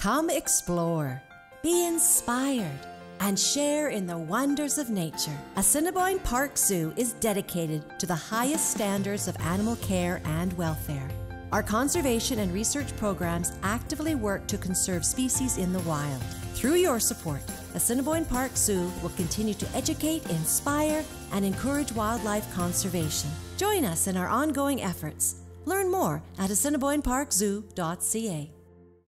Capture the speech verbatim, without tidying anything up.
Come explore, be inspired, and share in the wonders of nature. Assiniboine Park Zoo is dedicated to the highest standards of animal care and welfare. Our conservation and research programs actively work to conserve species in the wild. Through your support, Assiniboine Park Zoo will continue to educate, inspire, and encourage wildlife conservation. Join us in our ongoing efforts. Learn more at assiniboine park zoo dot c a.